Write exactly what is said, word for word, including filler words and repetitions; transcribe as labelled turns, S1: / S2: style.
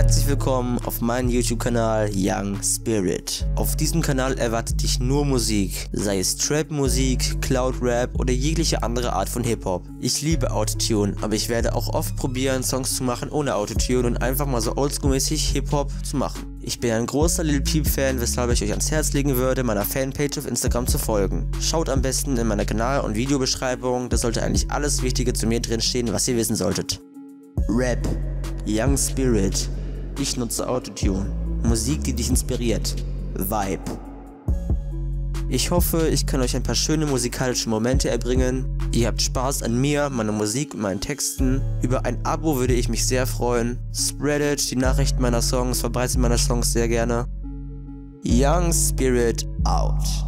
S1: Herzlich willkommen auf meinem YouTube-Kanal Young Spirit. Auf diesem Kanal erwartet dich nur Musik, sei es Trap-Musik, Cloud-Rap oder jegliche andere Art von Hip-Hop. Ich liebe Autotune, aber ich werde auch oft probieren, Songs zu machen ohne Autotune und einfach mal so oldschool-mäßig Hip-Hop zu machen. Ich bin ein großer Lil Peep-Fan, weshalb ich euch ans Herz legen würde, meiner Fanpage auf Instagram zu folgen. Schaut am besten in meiner Kanal- und Videobeschreibung, da sollte eigentlich alles Wichtige zu mir drinstehen, was ihr wissen solltet. Rap, Young Spirit. Ich nutze Autotune. Musik, die dich inspiriert. Vibe. Ich hoffe, ich kann euch ein paar schöne musikalische Momente erbringen. Ihr habt Spaß an mir, meiner Musik und meinen Texten. Über ein Abo würde ich mich sehr freuen. Spreadet die Nachrichten meiner Songs, verbreitet meine Songs sehr gerne. Young Spirit out.